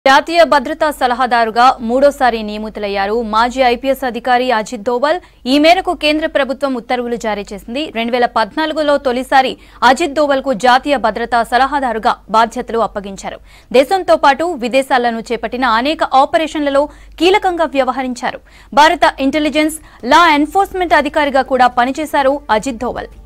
జాతీయ భద్రతా సలహాదారుగా మూడోసారి నియమితులయ్యారు మాజీ ఐపీఎస్ అధికారి అజిత్ దోవల్. ఈ మేరకు కేంద్ర ప్రభుత్వం ఉత్తర్వులు జారీ చేసింది. 2014లో తొలిసారి అజిత్ దోవల్ కు జాతీయ భద్రతా సలహాదారుగా బాధ్యతలు అప్పగించారు. దేశంతో పాటు విదేశాలను చేపట్టిన అనేక ఆపరేషన్లలో కీలకంగా వ్యవహరించారు. భారత ఇంటెలిజెన్స్, లా ఎన్ఫోర్స్మెంట్ అధికారిగా కూడా పనిచేశారు అజిత్ దోవల్.